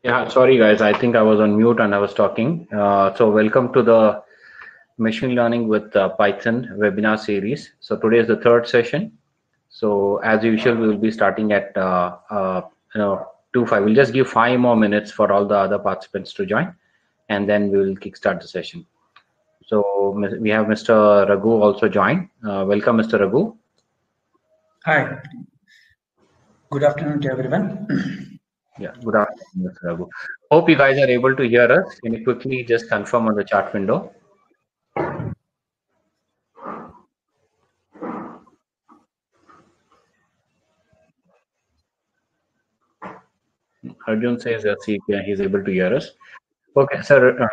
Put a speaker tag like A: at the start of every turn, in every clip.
A: Yeah, sorry guys, I think I was on mute and I was talking. So welcome to the Machine Learning with Python webinar series. So today is the third session. So as usual, we will be starting at 2:05. We'll just give 5 more minutes for all the other participants to join, and then we will kickstart the session. So we have Mr. Raghu also joined. Welcome, Mr. Raghu.
B: Hi. Good afternoon to everyone.
A: Yeah, good afternoon, Mr. Raghu. Hope you guys are able to hear us. Can you quickly just confirm on the chat window? Arjun says that he's able to hear us. Okay, sir.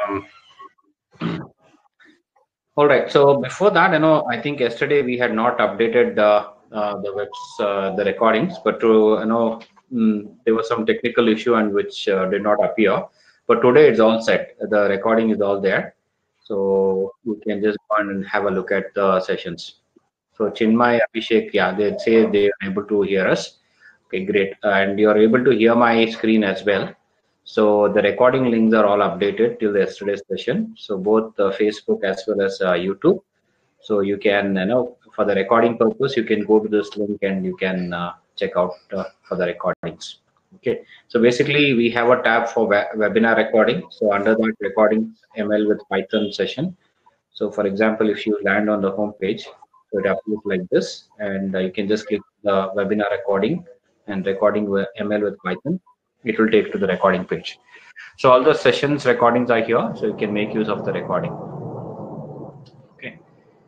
A: All right. So before that, I think yesterday we had not updated the recordings, but there was some technical issue and which did not appear. But today it's all set. The recording is all there, so you can just go on and have a look at the sessions. So Chinmay, Abhishek, yeah, they say they are able to hear us. Okay, great. And you're able to hear my screen as well. So the recording links are all updated till yesterday's session. So both Facebook as well as YouTube. So you can, for the recording purpose, you can go to this link and you can check out for the recordings. Okay. So basically, we have a tab for webinar recording. So under that, recording ML with Python session. So for example, if you land on the home page, so it appears like this, and you can just click the webinar recording and recording ML with Python. It will take to the recording page. So all the sessions recordings are here, so you can make use of the recording. Okay.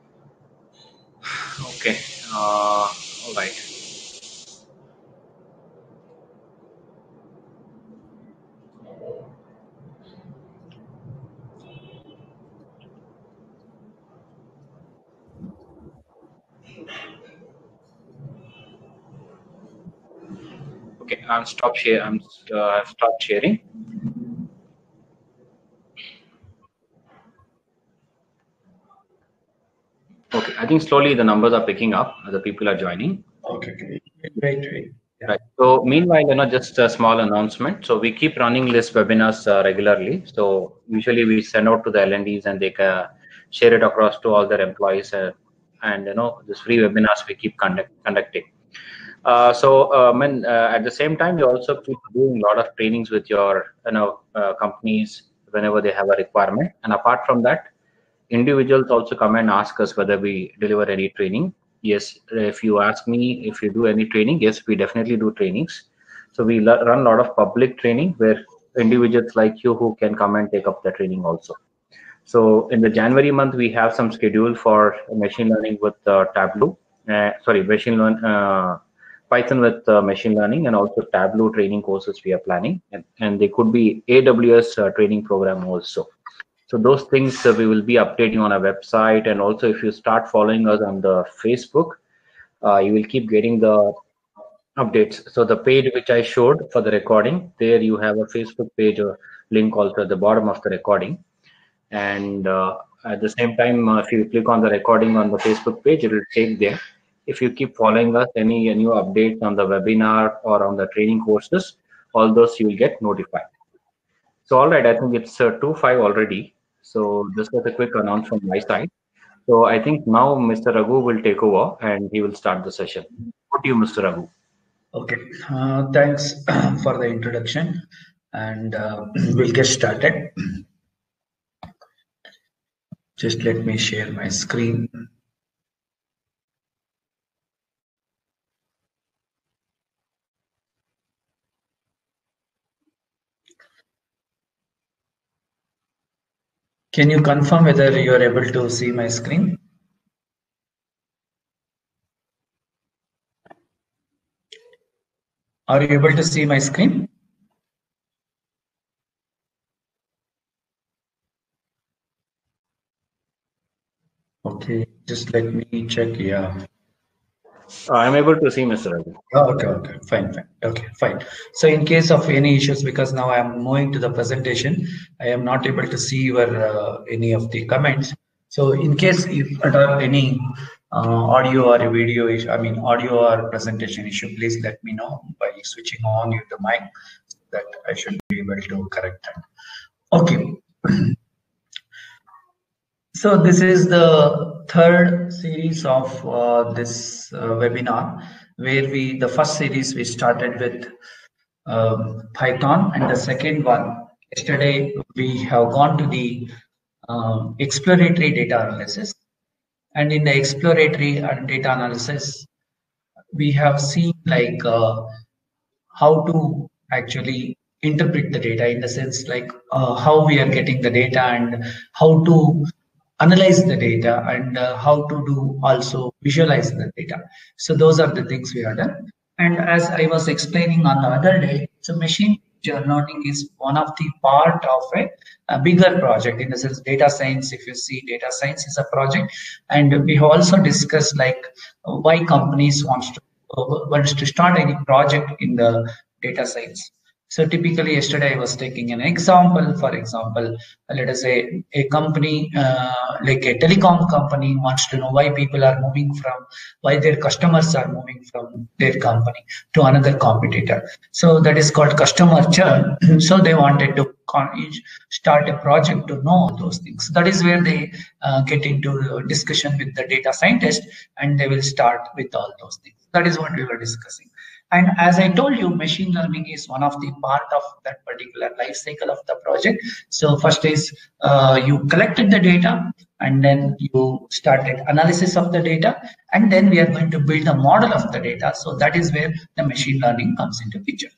A: Okay. All right. Okay, I've stopped sharing. Okay, I think slowly the numbers are picking up. The people are joining.
B: Okay, great.
A: Yeah. Right. So meanwhile, just a small announcement. So we keep running this webinars regularly. So usually we send out to the L&Ds and they can share it across to all their employees. And this free webinars we keep conducting. At the same time, we also keep doing a lot of trainings with your companies whenever they have a requirement. And apart from that, individuals also come and ask us whether we deliver any training. Yes, if you ask me if you do any training, yes, we definitely do trainings. So we run a lot of public training where individuals like you who can come and take up the training also. So in the January month, we have some schedule for machine learning with Tableau. Python with machine learning, and also Tableau training courses we are planning, and they could be AWS training program also. So those things we will be updating on our website, and also if you start following us on the Facebook, you will keep getting the updates. So the page which I showed for the recording, there you have a Facebook page or link also at the bottom of the recording. And at the same time, if you click on the recording on the Facebook page, it will take there. If you keep following us, any new updates on the webinar or on the training courses, all those you will get notified. So all right, I think it's 2:05 already. So this was a quick announcement from my side. So I think now Mr. Raghu will take over and he will start the session. Over to you, Mr. Raghu.
B: Okay, thanks for the introduction, and we'll get started. Just let me share my screen. Can you confirm whether you are able to see my screen? Are you able to see my screen? Okay, just let me check. Yeah.
A: I'm able to see Mr. Raghu.
B: Okay, fine. Okay, fine. So in case of any issues, because now I am moving to the presentation, I am not able to see your any of the comments. So in case if at all any audio or a video issue, audio or presentation issue, please let me know by switching on the mic. that I should be able to correct that. Okay. So this is the third series of this webinar, where the first series we started with Python, and the second one, yesterday we have gone to the exploratory data analysis. And in the exploratory data analysis, we have seen like how to actually interpret the data, in the sense like how we are getting the data and how to analyze the data, and how to do also visualize the data. So those are the things we have done. And as I was explaining on the other day, so machine learning is one of the part of a bigger project, in the sense data science. If you see, data science is a project, and we have also discussed like why companies wants to start any project in the data science. So typically, yesterday I was taking an example. For example, let us say a company like a telecom company wants to know why people are moving from, why their customers are moving from their company to another competitor. So that is called customer churn. So they wanted to start a project to know those things. That is where they get into discussion with the data scientist, and they will start with all those things. That is what we were discussing. And as I told you, machine learning is one of the part of that particular life cycle of the project. So first is you collected the data, and then you started analysis of the data, and then we are going to build a model of the data. So that is where the machine learning comes into picture.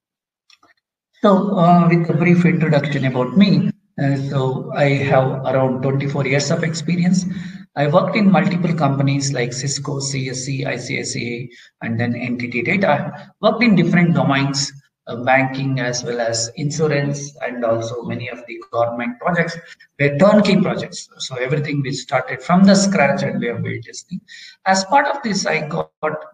B: So with a brief introduction about me, so I have around 24 years of experience. I worked in multiple companies like Cisco, CSC, ICICI, and then NTT Data. Worked in different domains, banking as well as insurance, and also many of the government projects were turnkey projects. So everything we started from the scratch, and we have built this thing. As part of this, I got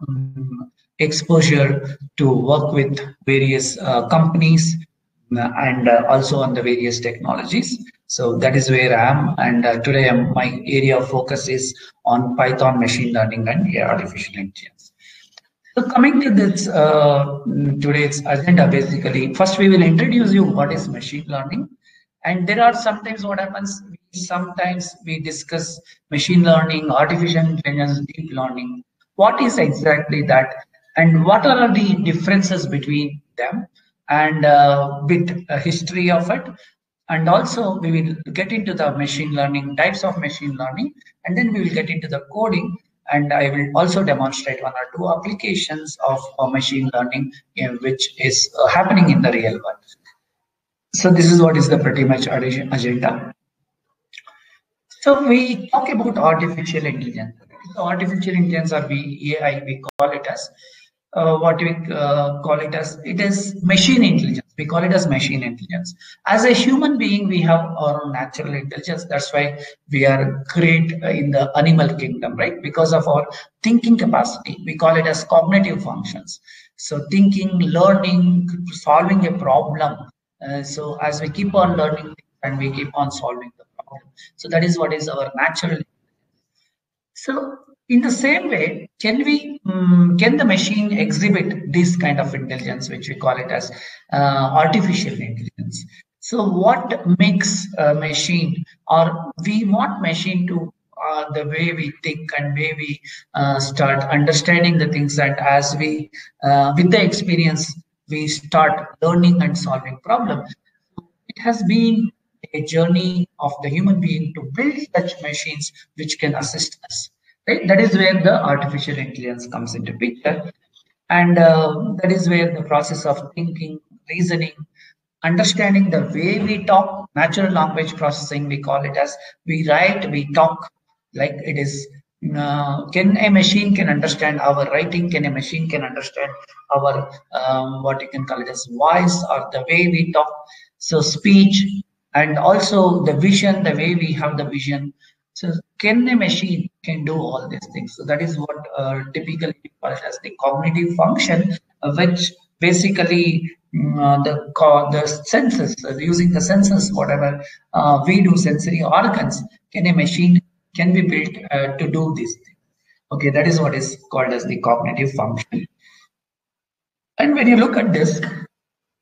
B: exposure to work with various companies, and also on the various technologies. So that is where I am, and today my area of focus is on Python, machine learning, and artificial intelligence. So coming to this today's agenda, basically, first we will introduce you what is machine learning. And there are sometimes what happens, sometimes we discuss machine learning, artificial intelligence, deep learning. What is exactly that, and what are the differences between them, and with a history of it. And also we will get into the machine learning, types of machine learning, and then we will get into the coding. And I will also demonstrate 1 or 2 applications of machine learning which is happening in the real world. So this is what is the pretty much agenda. So we talk about artificial intelligence. So artificial intelligence, or AI, we call it as what we call it as, it is machine intelligence. We call it as machine intelligence. As a human being, we have our own natural intelligence. That's why we are great in the animal kingdom, right? Because of our thinking capacity. We call it as cognitive functions. So thinking, learning, solving a problem. So as we keep on learning and we keep on solving the problem. So that is what is our natural. So in the same way, can the machine exhibit this kind of intelligence, which we call it as artificial intelligence? So what makes a machine, or we want machine to the way we think and way we start understanding the things, and as we with the experience we start learning and solving problems. It has been a journey of the human being to build such machines which can assist us. Right? That is where the artificial intelligence comes into picture, and that is where the process of thinking, reasoning, understanding the way we talk, natural language processing, we call it as, we write, we talk, like it is. Can a machine can understand our writing? Can a machine can understand our what you can call it as voice, or the way we talk? So speech, and also the vision, the way we have the vision. So can a machine can do all these things? So that is what typically we call it as the cognitive function, which basically the senses, using the senses, whatever we do, sensory organs, can a machine can be built to do this thing. Okay, that is what is called as the cognitive function. And when you look at this,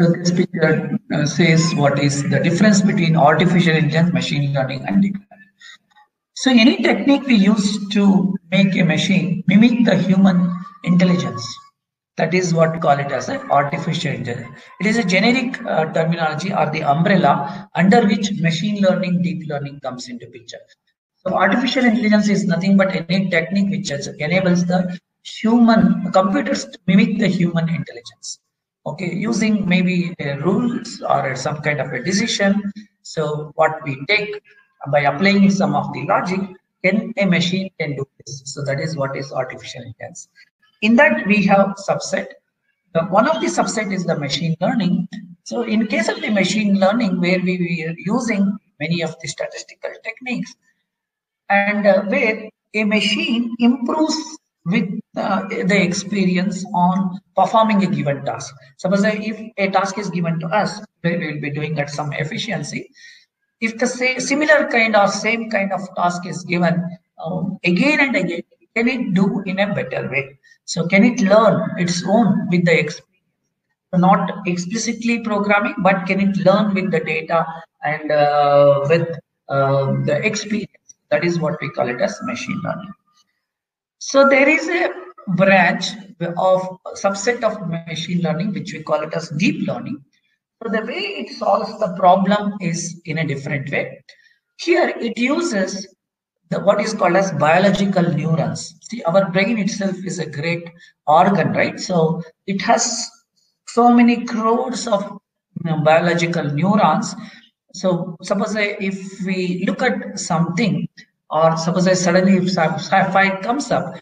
B: So this picture says what is the difference between artificial intelligence, machine learning, and deep learning. So any technique we use to make a machine mimic the human intelligence. That is what we call it as an artificial intelligence. It is a generic terminology or the umbrella under which machine learning, deep learning comes into picture. So artificial intelligence is nothing but any technique which enables the human computers to mimic the human intelligence. Okay, using maybe rules or some kind of a decision. So what we take by applying some of the logic, a machine can do this. So that is what is artificial intelligence. In that we have subset. One of the subset is the machine learning. So in case of the machine learning, where we are using many of the statistical techniques, and where a machine improves with the experience on performing a given task. Suppose if a task is given to us, we will be doing at some efficiency. If the similar kind or same kind of task is given again and again, can it do in a better way? So can it learn its own with the experience? Not explicitly programming, but can it learn with the data and with the experience? That is what we call it as machine learning. So there is a branch of subset of machine learning, which we call it as deep learning. So the way it solves the problem is in a different way. Here it uses what is called as biological neurons. See, our brain itself is a great organ, right? So it has so many crores of biological neurons. So suppose if we look at something, or suppose suddenly if fire comes up,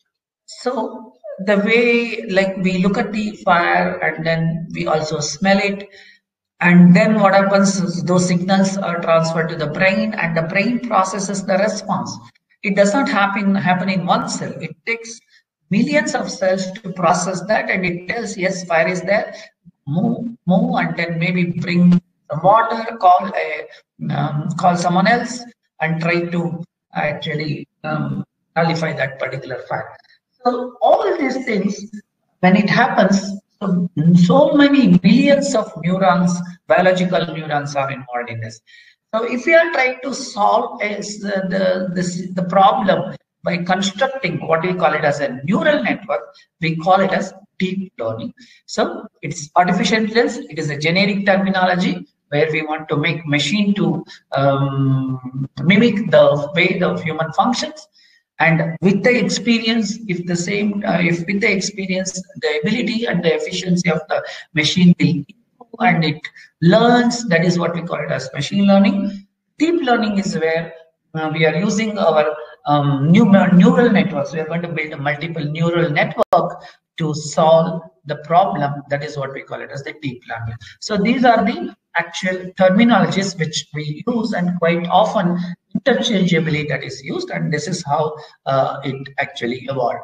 B: so the way like we look at the fire and then we also smell it, and then what happens is those signals are transferred to the brain, and the brain processes the response. It does not happen in one cell. It takes millions of cells to process that, and it tells, yes, fire is there, move, and then maybe bring some water, call someone else, and try to actually nullify that particular fire. So all these things, when it happens, so many millions of neurons, biological neurons are involved in this. So if we are trying to solve the problem by constructing what we call it as a neural network, we call it as deep learning. So it's artificial intelligence. It is a generic terminology where we want to make machine to mimic the way the human functions. And with the experience, if with the experience, the ability and the efficiency of the machine will improve and it learns, that is what we call it as machine learning. Deep learning is where we are using our neural networks. We are going to build a multiple neural network to solve the problem. That is what we call it as the deep learning. So these are the actual terminologies which we use, and quite often interchangeably that is used, and this is how it actually evolved.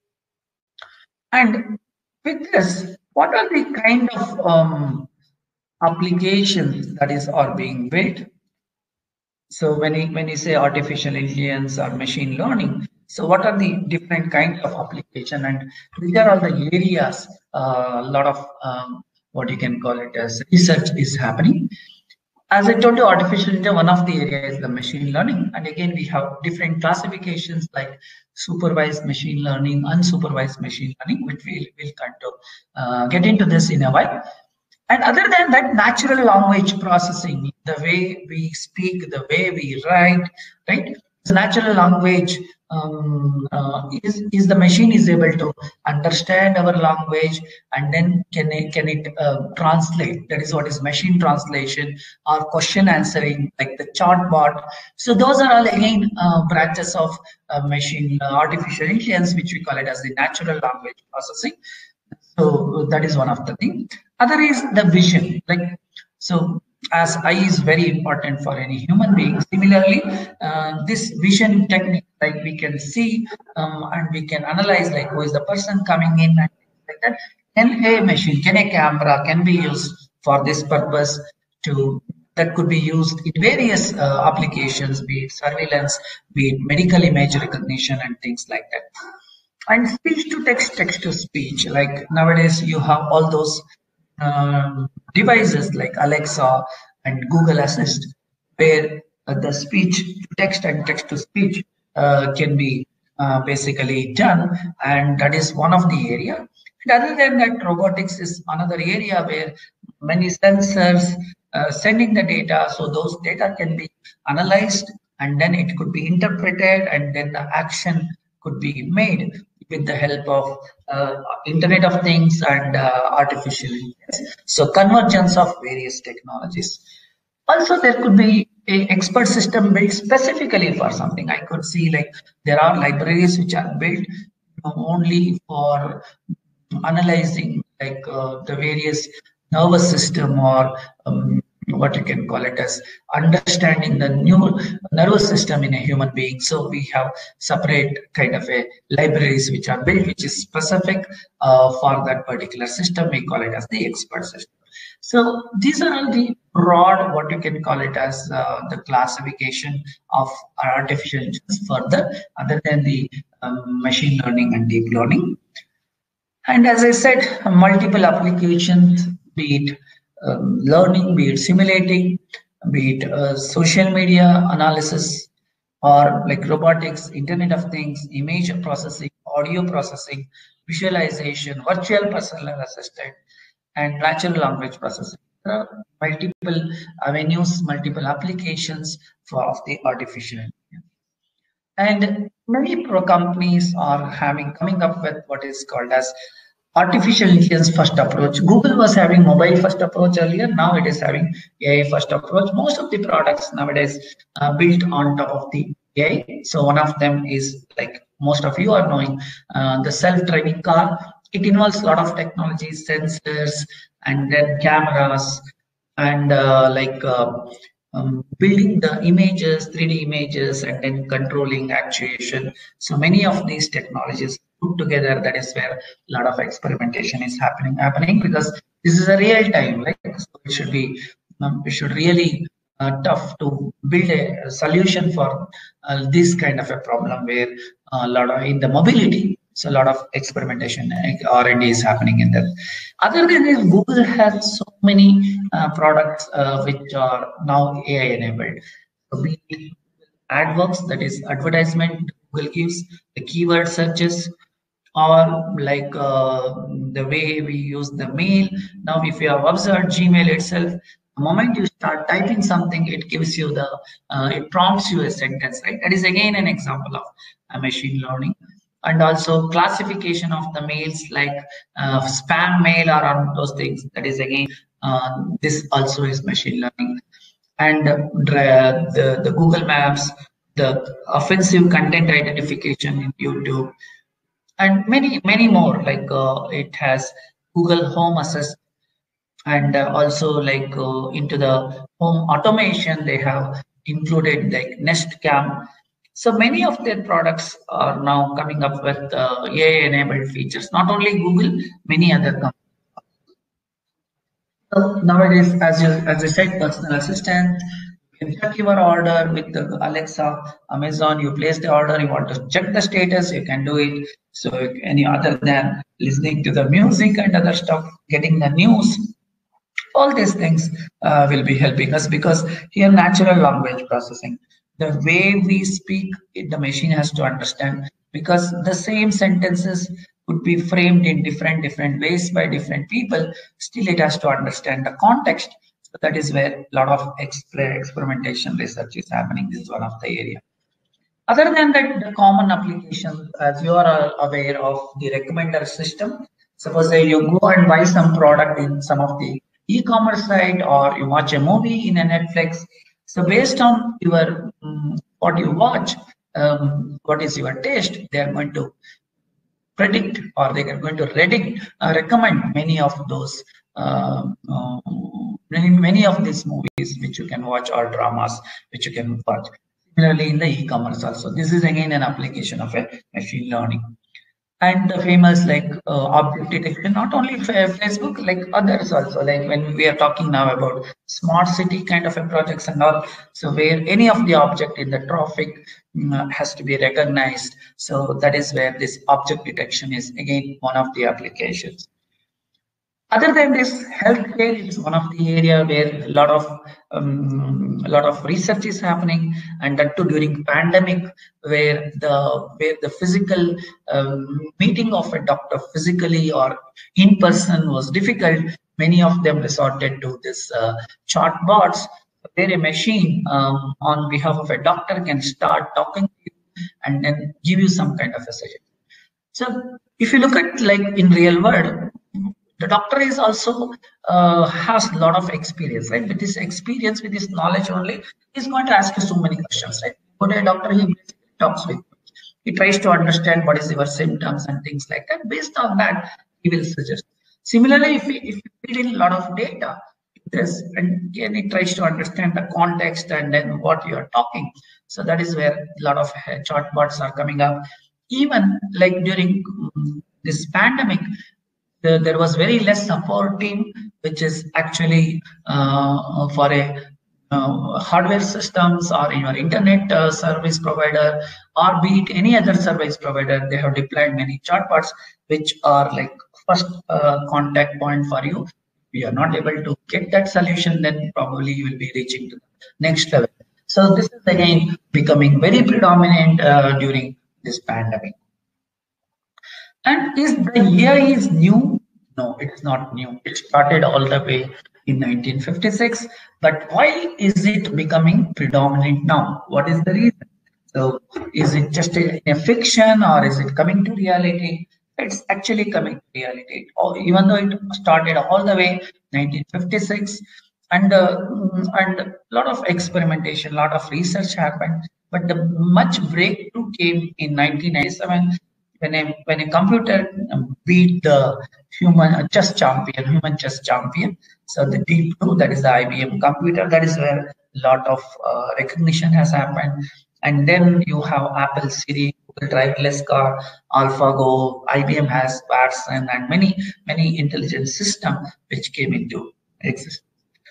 B: And with this, what are the kind of applications that are being built? So when you say artificial intelligence or machine learning, so what are the different kinds of application, and which are all the areas a lot of what you can call it as research is happening? As I told you, artificial intelligence, one of the areas is the machine learning. And again, we have different classifications like supervised machine learning, unsupervised machine learning, which we'll kind of get into this in a while. And other than that, natural language processing, the way we speak, the way we write, right? So natural language is the machine is able to understand our language, and then can it translate? That is what is machine translation, or question answering, like the chatbot. So those are all again branches of machine artificial intelligence, which we call it as the natural language processing. So that is one of the things. Other is the vision, like so. As eye is very important for any human being, similarly, this vision technique, like we can see and we can analyze, like who is the person coming in and things like that. Can a machine, can a camera can be used for this purpose that could be used in various applications, be it surveillance, be it medical image recognition and things like that. And speech to text, text to speech, like nowadays you have all those devices like Alexa and Google Assist, where the speech to text and text to speech can be basically done, and that is one of the area. And other than that, robotics is another area where many sensors sending the data, so those data can be analyzed and then it could be interpreted and then the action could be made with the help of Internet of Things and artificial intelligence. So convergence of various technologies. Also, there could be a expert system built specifically for something. I could see like there are libraries which are built only for analyzing like the various nervous system or what you can call it as understanding the new nervous system in a human being. So we have separate kind of a libraries which are built, which is specific for that particular system. We call it as the expert system. So these are all the broad, what you can call it as the classification of artificial intelligence further, other than the machine learning and deep learning. And as I said, multiple applications, be it learning, be it simulating, be it social media analysis, or like robotics, Internet of Things, image processing, audio processing, visualization, virtual personal assistant, and natural language processing. There are multiple avenues, multiple applications of the artificial intelligence. And many companies are coming up with what is called as artificial intelligence first approach. Google was having mobile first approach earlier. Now it is having AI first approach. Most of the products nowadays are built on top of the AI. So one of them is like most of you are knowing the self-driving car. It involves a lot of technology, sensors, and then cameras, and building the images, 3D images, and then controlling actuation. So many of these technologies put together, that is where a lot of experimentation is happening because this is a real time, right? So it should be, it should really tough to build a solution for this kind of a problem where a lot of in the mobility. So a lot of experimentation, R&D is happening in that. Other than this, Google has so many products which are now AI enabled. So be it AdWords, that is advertisement Google gives, the keyword searches, or like the way we use the mail. Now, if you have observed Gmail itself, the moment you start typing something, it gives you the, it prompts you a sentence, right? That is again an example of machine learning. And also classification of the mails like spam mail or on those things. That is again, this also is machine learning. And the Google Maps, the offensive content identification in YouTube, and many more. Like it has Google Home Assist, and also like into the home automation, they have included like Nest Cam. So many of their products are now coming up with AI-enabled features. Not only Google, many other companies. So nowadays, as I said, personal assistant, you can check your order with the Alexa, Amazon. You place the order, you want to check the status, you can do it. So any other than listening to the music and other stuff, getting the news, all these things will be helping us because here natural language processing. The way we speak, the machine has to understand because the same sentences could be framed in different ways by different people. Still, it has to understand the context. So that is where a lot of experimentation research is happening. This is one of the area. Other than that, the common applications, as you are aware of the recommender system. Suppose you go and buy some product in some of the e-commerce site, or you watch a movie in a Netflix. So based on your what you watch, what is your taste, they are going to predict, or they are going to recommend many of those many of these movies which you can watch, or dramas which you can watch. Similarly, in the e-commerce also, this is again an application of a machine learning. And the famous like object detection, not only Facebook, like others also, like when we are talking now about smart city kind of a projects and all, so where any of the object in the traffic has to be recognized. So that is where this object detection is again one of the applications. Other than this, healthcare is one of the area where a lot of research is happening, and that too during pandemic, where the physical meeting of a doctor physically or in person was difficult. Many of them resorted to this chatbots, where a machine on behalf of a doctor can start talking to you and then give you some kind of a suggestion. So if you look at like in real world, the doctor is also has a lot of experience, right? With this experience, with this knowledge only, he's going to ask you so many questions, right? Go to a doctor, he basically talks with you. He tries to understand what is your symptoms and things like that. Based on that, he will suggest. Similarly, if you feed in a lot of data, this and again he tries to understand the context and then what you are talking. So that is where a lot of chatbots are coming up. Even like during this pandemic, there was very less support team, which is actually for a hardware systems or your internet service provider, or be it any other service provider. They have deployed many chatbots, which are like first contact point for you. If you are not able to get that solution, then probably you will be reaching to the next level. So this is again becoming very predominant during this pandemic. And is the AI is new? No, it's not new. It started all the way in 1956. But why is it becoming predominant now? What is the reason? So is it just a fiction, or is it coming to reality? It's actually coming to reality. Even though it started all the way 1956, and a lot of experimentation, a lot of research happened, but the much breakthrough came in 1997 when a computer beat the human chess champion. So the Deep Blue, that is the IBM computer, that is where a lot of recognition has happened. And then you have Apple Siri, Google Driverless Car, AlphaGo, IBM has Watson, and many intelligent systems which came into existence.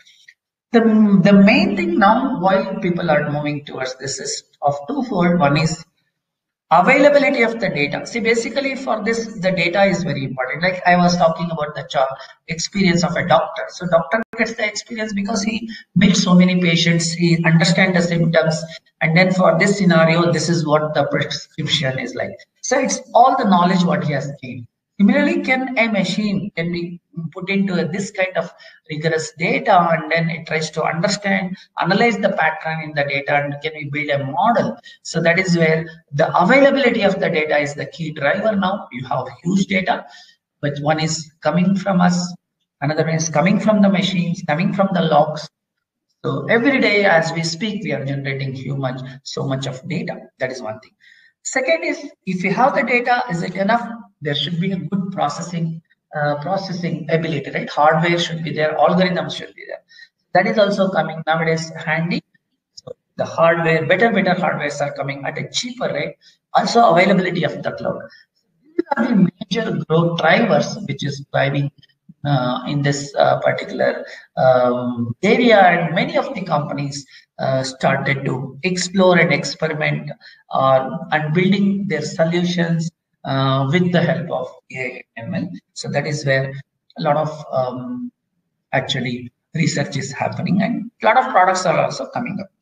B: The main thing now why people are moving towards this is of twofold. One is availability of the data. See, basically for this, the data is very important. Like I was talking about the experience of a doctor. So doctor gets the experience because he meets so many patients, he understands the symptoms, and then for this scenario, this is what the prescription is like. So it's all the knowledge what he has gained. Similarly, can a machine can be put into this kind of rigorous data, and then it tries to understand, analyze the pattern in the data, and can we build a model? So that is where the availability of the data is the key driver now. You have huge data, but one is coming from us, another one is coming from the machines, coming from the logs. So every day as we speak, we are generating so much of data. That is one thing. Second is, if you have the data, is it enough? There should be a good processing ability, right? Hardware should be there, algorithms should be there. That is also coming nowadays handy. So the hardware, better hardwares are coming at a cheaper rate. Also availability of the cloud. These are the major growth drivers which is driving in this particular area, and many of the companies started to explore and experiment and building their solutions with the help of AI ML. So that is where a lot of actually research is happening, and a lot of products are also coming up.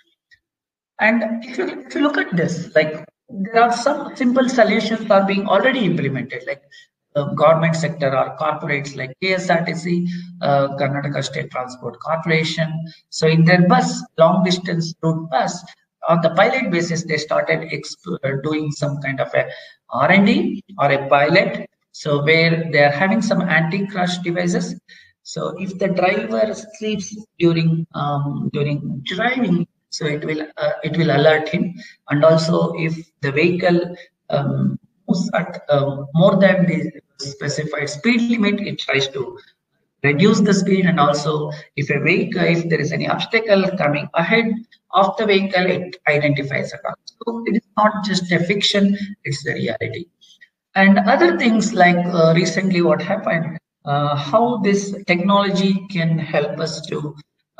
B: And if you look at this, like there are some simple solutions are being already implemented, like government sector or corporates like KSRTC, Karnataka State Transport Corporation. So in their bus, long distance route bus, on the pilot basis, they started doing some kind of a R&D or a pilot. So where they are having some anti-crash devices. So if the driver sleeps during driving, so it will alert him. And also if the vehicle moves at more than the specified speed limit, it tries to reduce the speed. And also if there is any obstacle coming ahead of the vehicle, it identifies a car. So it is not just a fiction, it's the reality. And other things like recently what happened, how this technology can help us to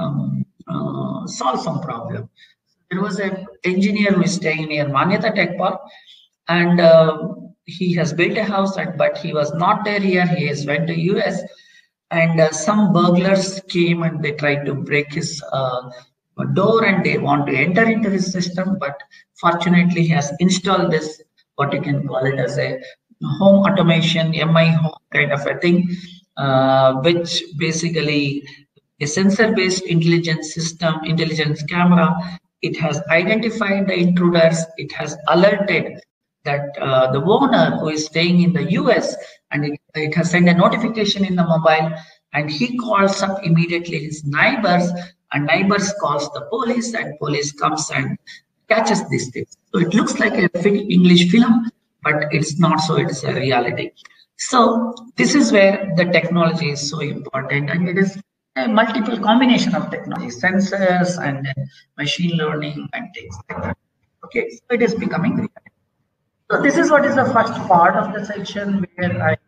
B: solve some problem. There was an engineer who is staying near Manyata Tech Park, and he has built a house, but he was not there here. He has went to US. and some burglars came and they tried to break his door and they want to enter into his system, but fortunately he has installed this, what you can call it as a home automation, MI home kind of a thing, which basically a sensor-based intelligence system, intelligence camera. It has identified the intruders. It has alerted that the owner who is staying in the US, and it has sent a notification in the mobile, and he calls up immediately his neighbors, and neighbors calls the police, and police comes and catches these things. So it looks like a English film, but it's not so, it's a reality. So this is where the technology is so important, and it is a multiple combination of technology, sensors and machine learning and things like that. Okay, so it is becoming reality. So this is what is the first part of the section where I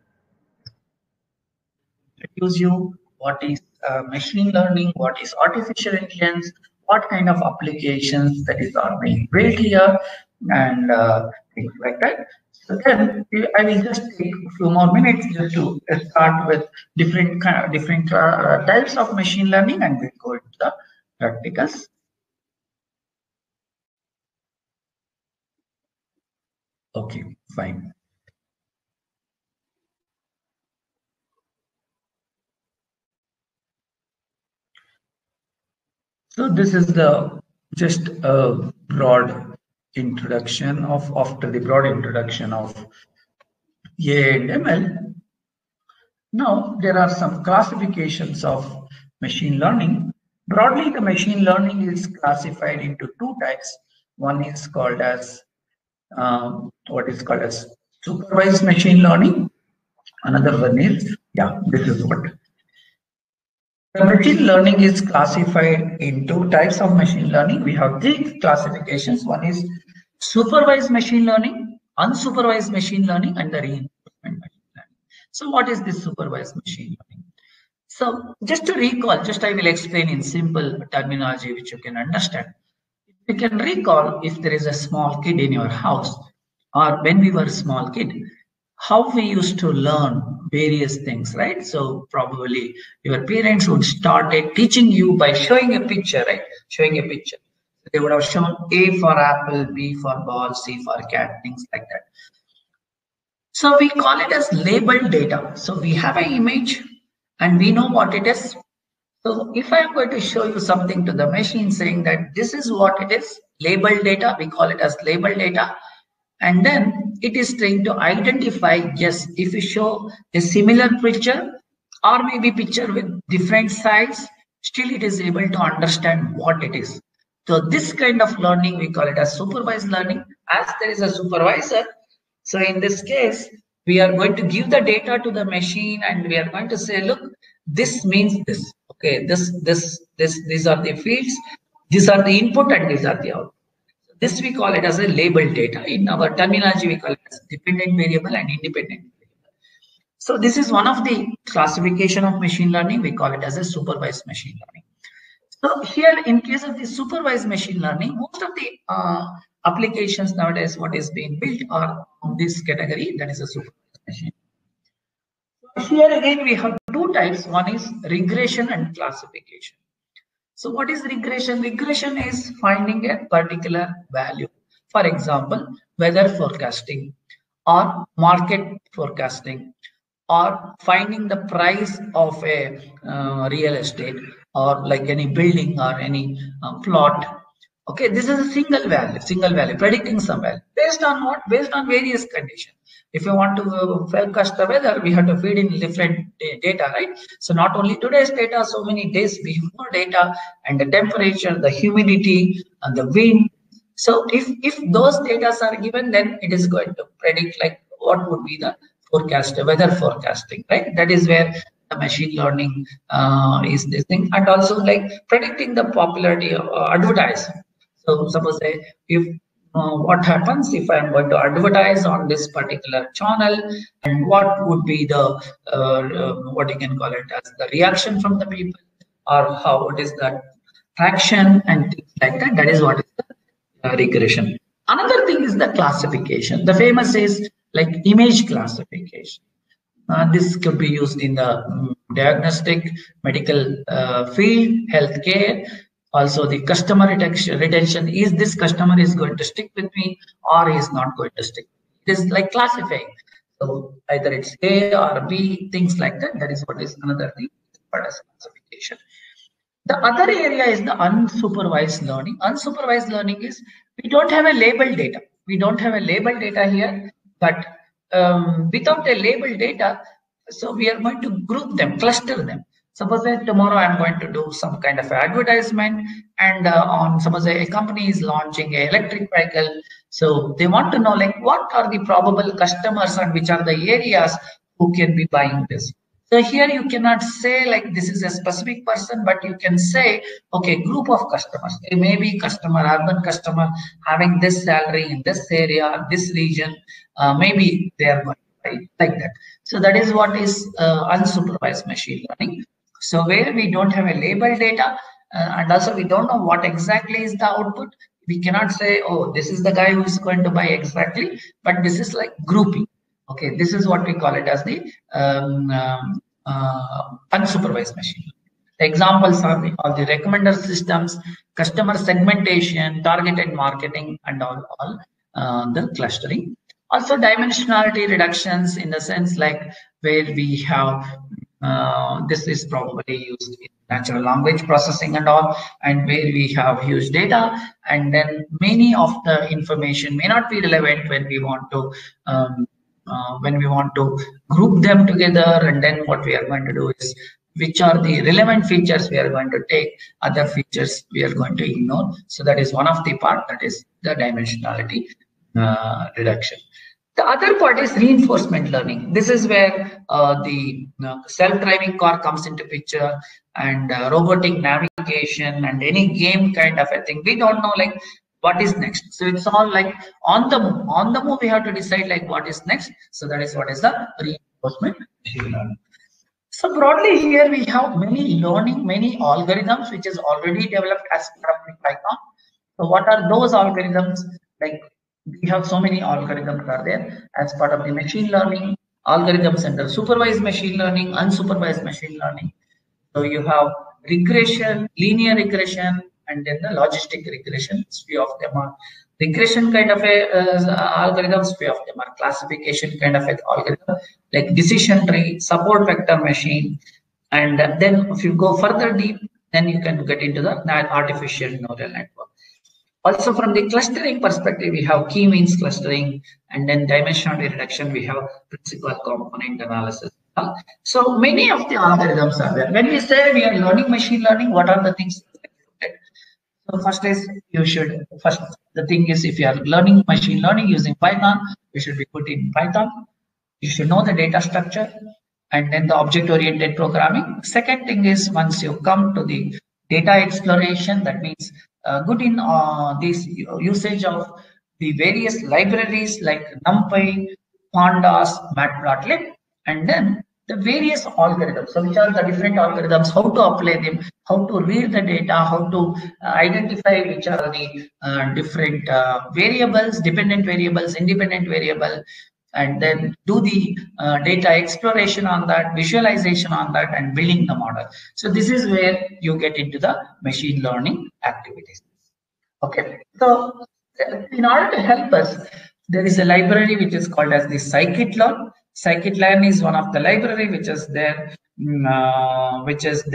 B: introduce you what is machine learning, what is artificial intelligence, what kind of applications that is are being built here, and things like that. So then I will just take a few more minutes just to start with different types of machine learning, and we'll go into the practicals. Okay, fine. So this is the just a broad introduction of after the broad introduction of AI and ML. Now there are some classifications of machine learning. Broadly, the machine learning is classified into two types. One is called as what is called as supervised machine learning. Another one is, yeah, this is what. The machine learning is classified in two types of machine learning. We have three classifications. One is supervised machine learning, unsupervised machine learning, and the reinforcement machine learning. So what is this supervised machine learning? So just to recall, I will explain in simple terminology which you can understand. You can recall if there is a small kid in your house, or when we were a small kid, how we used to learn various things, right? So probably your parents would start teaching you by showing a picture, right? Showing a picture. They would have shown A for apple, B for ball, C for cat, things like that. So we call it as labeled data. So we have an image and we know what it is. So if I am going to show you something to the machine saying that this is what it is, labeled data, we call it as labeled data. And then it is trying to identify, yes, if you show a similar picture or maybe picture with different sides, still it is able to understand what it is. So this kind of learning, we call it as supervised learning. As there is a supervisor, so in this case, we are going to give the data to the machine and we are going to say, look, this means this. Okay, these are the fields, these are the input and these are the output. This we call it as a labeled data. In our terminology, we call it as dependent variable and independent variable. So this is one of the classification of machine learning. We call it as a supervised machine learning. So here, in case of the supervised machine learning, most of the applications nowadays, what is being built are on this category, that is a supervised machine. Here again, we have two types. One is regression and classification. So what is regression? Regression is finding a particular value. For example, weather forecasting or market forecasting or finding the price of a real estate or like any building or any plot. Okay, this is a single value, predicting some value. Based on what? Based on various conditions. If you want to forecast the weather, we have to feed in different data, right? So not only today's data, so many days before data, and the temperature, the humidity, and the wind. So if those data are given, then it is going to predict like what would be the forecast, weather forecasting, right? That is where the machine learning is this thing, and also like predicting the popularity of advertising. So suppose say if what happens if I am going to advertise on this particular channel, and what would be the what you can call it as the reaction from the people, or how it is that traction and things like that. That is what is the regression. Another thing is the classification. The famous is like image classification. This could be used in the diagnostic, medical field, healthcare. Also, the customer retention. Is this customer is going to stick with me or is not going to stick? It is like classifying. So either it's A or B, things like that. That is what is another thing called as classification. The other area is the unsupervised learning. Unsupervised learning is we don't have a label data. We don't have a label data here, but without a label data, so we are going to group them, cluster them. Suppose that tomorrow I'm going to do some kind of advertisement, and on suppose a company is launching an electric vehicle, so they want to know like what are the probable customers and which are the areas who can be buying this. So here you cannot say like this is a specific person, but you can say, okay, group of customers. It may be customer, urban customer having this salary in this area, this region. Maybe they are going to buy like that. So that is what is unsupervised machine learning. So where we don't have a label data and also we don't know what exactly is the output. We cannot say, oh, this is the guy who is going to buy exactly, but this is like grouping. Okay, this is what we call it as the unsupervised machine. The examples are the recommender systems, customer segmentation, targeted marketing, and all the clustering. Also, dimensionality reductions in the sense like where we have this is probably used in natural language processing and all, and where we have huge data, and then many of the information may not be relevant when we want to group them together, and then what we are going to do is which are the relevant features we are going to take, other features we are going to ignore. So that is one of the part, that is the dimensionality reduction. The other part is reinforcement learning. This is where the self-driving car comes into picture, and robotic navigation and any game kind of a thing. We don't know like what is next. So it's all like on the move we have to decide like what is next. So that is what is the reinforcement machine learning. So broadly here we have many algorithms which is already developed as part of Python. So what are those algorithms? Like we have so many algorithms are there as part of the machine learning. Algorithms under supervised machine learning, unsupervised machine learning. So you have regression, linear regression, and then the logistic regression. Few of them are regression kind of a algorithms. Few of them are classification kind of a algorithm, like decision tree, support vector machine. And then if you go further deep, then you can get into the artificial neural network. Also from the clustering perspective, we have key means clustering, and then dimensionality reduction, we have principal component analysis. So many of the algorithms are there. When we say we are learning machine learning, what are the things? So first is the thing is if you are learning machine learning using Python, you should be put in Python. You should know the data structure and then the object-oriented programming. Second thing is once you come to the data exploration, that means good in this usage of the various libraries like NumPy, Pandas, Matplotlib, and then the various algorithms. So which are the different algorithms, how to apply them, how to read the data, how to identify which are the different variables, dependent variables, independent variable, and then do the data exploration on that, visualization on that, and building the model. So this is where you get into the machine learning activities. Okay, so in order to help us, there is a library which is called as the scikit-learn. Scikit-learn is one of the library which is there, and which is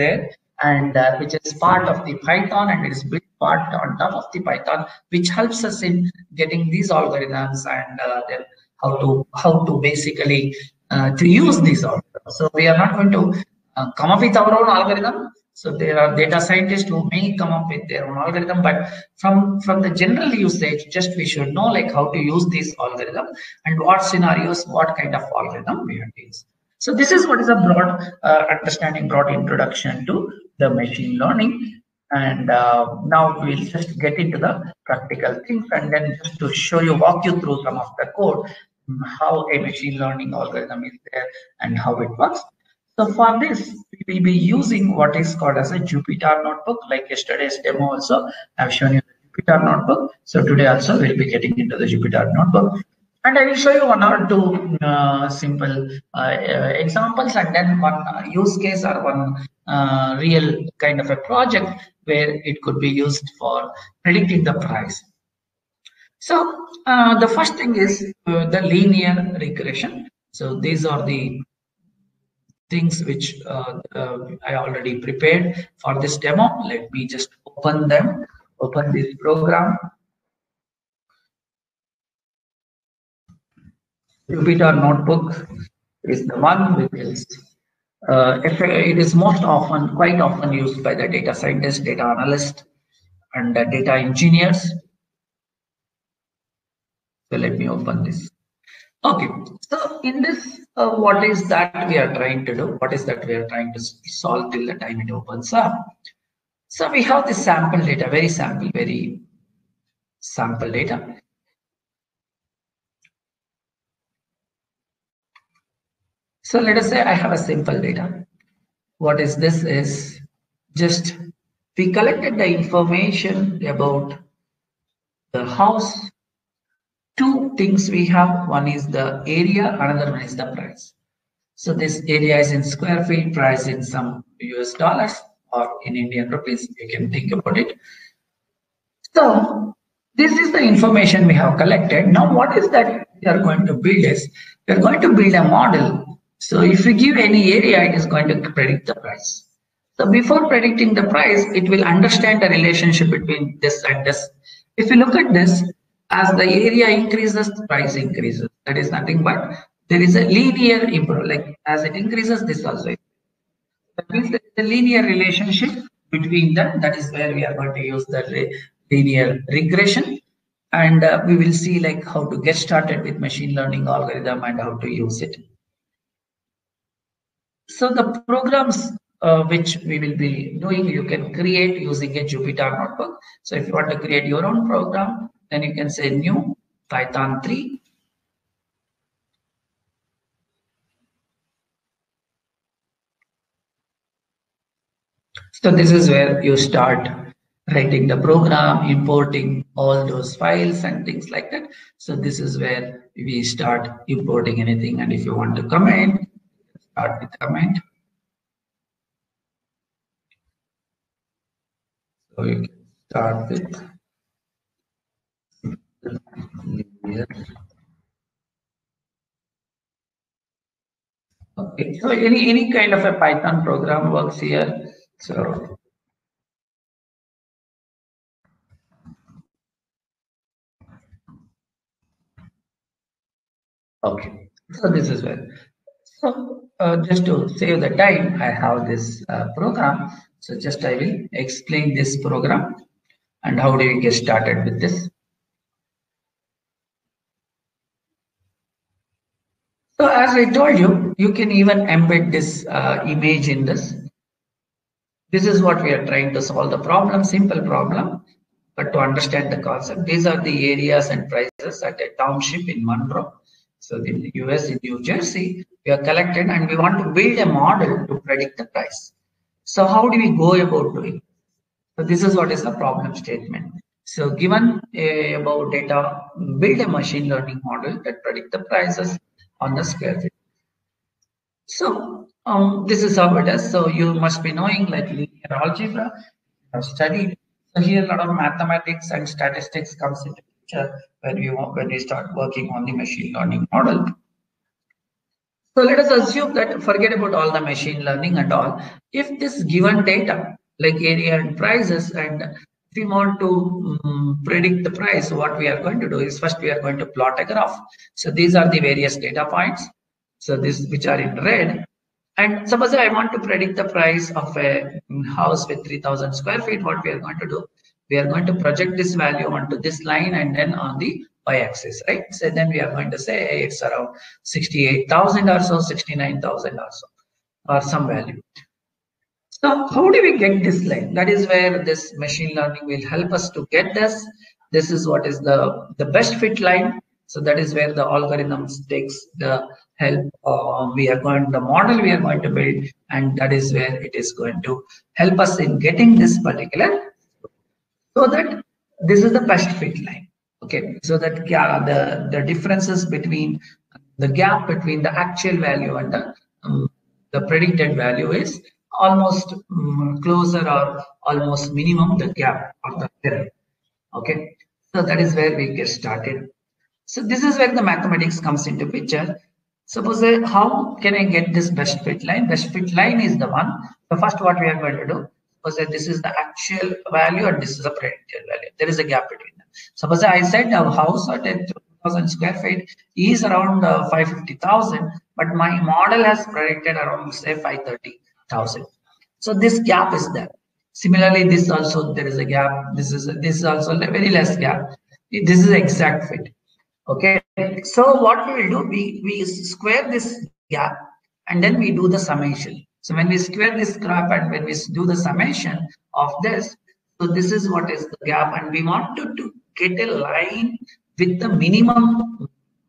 B: part of the Python, and it is built part on top of the Python, which helps us in getting these algorithms and then how to basically to use these algorithms. So we are not going to come up with our own algorithm. So there are data scientists who may come up with their own algorithm, but from the general usage, just we should know like how to use this algorithm and what scenarios, what kind of algorithm we have to use. So this is what is a broad understanding, broad introduction to the machine learning. And now we'll just get into the practical things, and then just to walk you through some of the code, how a machine learning algorithm is there and how it works. So for this, we will be using what is called as a Jupyter notebook. Like yesterday's demo also, I've shown you the Jupyter notebook. So today also we'll be getting into the Jupyter notebook. And I will show you one or two simple examples, and then one use case or one real kind of a project where it could be used for predicting the price. So the first thing is the linear regression. So these are the things which I already prepared for this demo. Let me just open them, open this program. Jupyter Notebook is the one which is it is quite often used by the data scientists, data analysts, and data engineers. So let me open this. Okay, so in this, what is that we are trying to do? What is that we are trying to solve till the time it opens up? So we have this sample data, very sample data. So let us say I have a simple data. What is this is just we collected the information about the house. Two things we have. One is the area, another one is the price. So this area is in square feet, price in some US dollars or in Indian rupees. You can think about it. So this is the information we have collected. Now what is that we are going to build is, we are going to build a model. So if we give any area, it is going to predict the price. So before predicting the price, it will understand the relationship between this and this. If you look at this, as the area increases, the price increases. That is nothing but there is a linear improvement. Like as it increases, this also. That means there is a linear relationship between them. That is where we are going to use the linear regression, and we will see like how to get started with machine learning algorithm and how to use it. So the programs which we will be doing, you can create using a Jupyter Notebook. So if you want to create your own program, then you can say new Python 3. So this is where you start writing the program, importing all those files and things like that. So this is where we start importing anything. And if you want to comment, start with comment. So you can start with okay. So any kind of a Python program works here. So okay. So this is where. So just to save the time, I have this program. So just I will explain this program and how do you get started with this. So as I told you, you can even embed this image in this. This is what we are trying to solve the problem, simple problem, but to understand the concept. These are the areas and prices at a township in Monroe. So in the US, in New Jersey, we are collected and we want to build a model to predict the price. So how do we go about doing it? So this is what is the problem statement. So given about data, build a machine learning model that predict the prices on the square feet. So this is how it is. So you must be knowing like linear algebra, have studied. So here a lot of mathematics and statistics comes into picture when we start working on the machine learning model. So let us assume that forget about all the machine learning and all. If this given data like area and prices, and if we want to predict the price, what we are going to do is first we are going to plot a graph. So these are the various data points. So this which are in red. And suppose I want to predict the price of a house with 3,000 square feet, what we are going to do? We are going to project this value onto this line and then on the y-axis, right? So then we are going to say hey, it's around 68,000 or so, 69,000 or so, or some value. So how do we get this line? That is where this machine learning will help us to get this. This is what is the best fit line. So that is where the algorithms takes the help. The model we are going to build, and that is where it is going to help us in getting this particular. So that this is the best fit line. Okay, so that the differences between the gap between the actual value and the predicted value is almost closer or almost minimum the gap or the error. Okay, so that is where we get started. So this is where the mathematics comes into picture. Suppose how can I get this best fit line? Best fit line is the one. The first what we are going to do. Suppose this is the actual value and this is the predicted value. There is a gap between them. Suppose I said a house at 2,000 square feet is around 550,000, but my model has predicted around say 530,000. So this gap is there. Similarly, this also there is a gap. This is also a very less gap. This is exact fit. Okay, so what we will do, we square this gap and then we do the summation. So when we square this gap and when we do the summation of this, so this is what is the gap, and we want to get a line with the minimum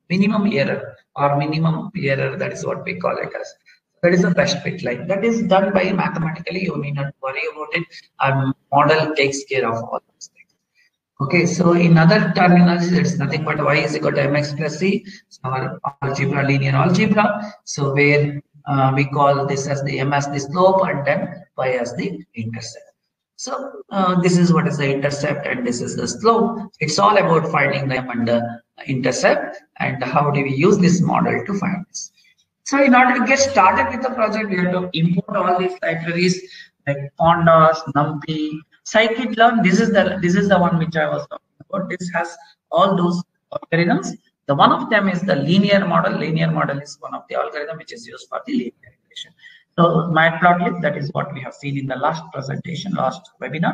B: error or minimum error. That is what we call it as. That is the best fit line. That is done by mathematically. You need not worry about it. Our model takes care of all these things. Okay, so in other terminology, it's nothing but y is equal to mx plus c. So our algebra, linear algebra. So where we call this as the m as the slope and then y as the intercept. So this is what is the intercept and this is the slope. It's all about finding the m and the intercept, and how do we use this model to find this. So in order to get started with the project, we have to import all these libraries like Pandas, NumPy, scikit-learn. This is the one which I was talking about. This has all those algorithms. The one of them is the linear model. Linear model is one of the algorithm which is used for the linear regression. So matplotlib, that is what we have seen in the last presentation, last webinar.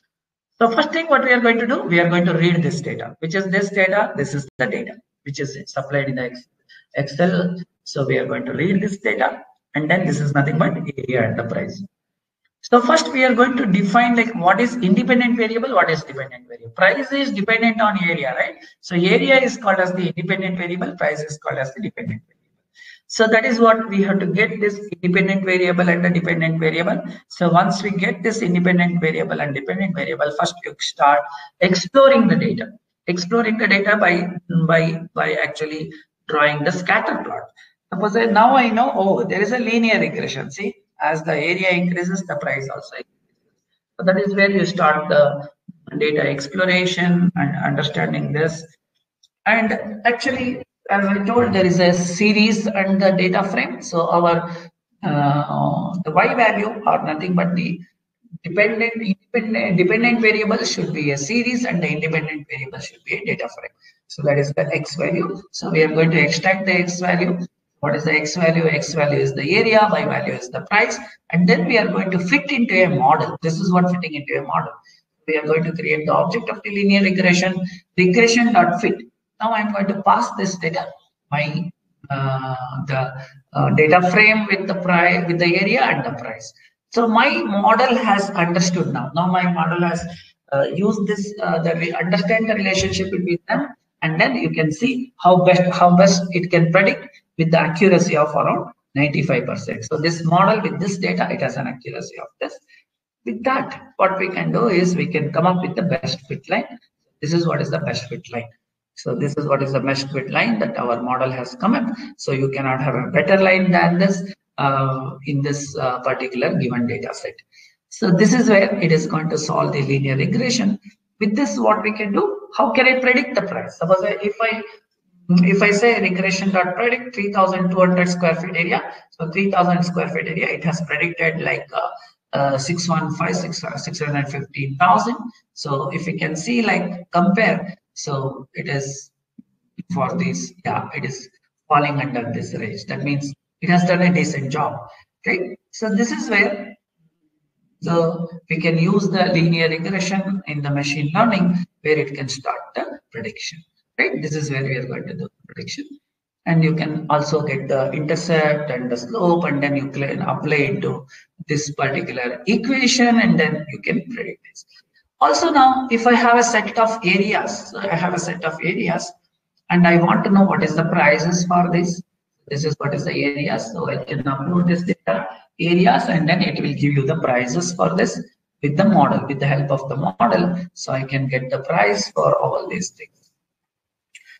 B: So first thing what we are going to do, we are going to read this data, which is this data. This is the data which is supplied in the Excel. So we are going to read this data, and then this is nothing but area and the price. So first we are going to define like what is independent variable, what is dependent variable. Price is dependent on area, right? So area is called as the independent variable, price is called as the dependent variable. So that is what we have to get, this independent variable and the dependent variable. So once we get this independent variable and dependent variable, first you start exploring the data. Exploring the data by actually drawing the scatter plot. Suppose now I know, oh, there is a linear regression. See, as the area increases, the price also increases. So that is where you start the data exploration and understanding this. And actually, as I told, there is a series and the data frame. So our the y value are nothing but the dependent variable should be a series and the independent variable should be a data frame. So that is the x value. So we are going to extract the x value. What is the x value? X value is the area, y value is the price, and then we are going to fit into a model. This is what fitting into a model. We are going to create the object of the linear regression, regression.fit. Now I'm going to pass this data, my data frame with the price, with the area and the price. So my model has understood now. Now my model has used this, understand the relationship between them, and then you can see how best it can predict with the accuracy of around 95%. So this model with this data, it has an accuracy of this. With that, what we can do is we can come up with the best fit line. This is what is the best fit line. So this is what is the best fit line that our model has come up. So you cannot have a better line than this in this particular given data set. So this is where it is going to solve the linear regression. With this, what we can do, how can I predict the price? Suppose if I say regression.predict 3,200 square feet area, so 3,000 square feet area, it has predicted like 615,000. So if you can see, like compare, so it is for this, yeah, it is falling under this range. That means it has done a decent job. Okay, so this is where we can use the linear regression in the machine learning, where it can start the prediction. Right, this is where we are going to do prediction, and you can also get the intercept and the slope, and then you can apply it to this particular equation, and then you can predict this. Also, now if I have a set of areas, so I have a set of areas, and I want to know what is the prices for this. This is what is the area, so I can upload this data areas, and then it will give you the prices for this with the model, with the help of the model. So I can get the price for all these things.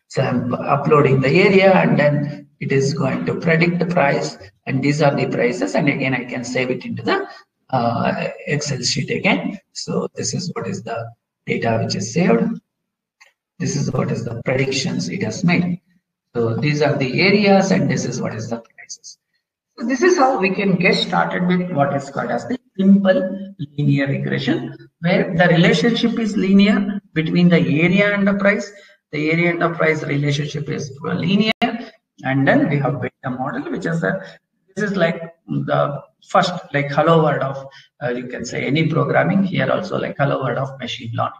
B: So I'm uploading the area, and then it is going to predict the price, and these are the prices. And again, I can save it into the Excel sheet again. So this is what is the data which is saved. This is what is the predictions it has made. So these are the areas, and this is what is the prices. So this is how we can get started with what is called as the simple linear regression, where the relationship is linear between the area and the price. The area and the price relationship is linear, and then we have built a model which is this is like the first like hello world of you can say any programming, here also like hello world of machine learning.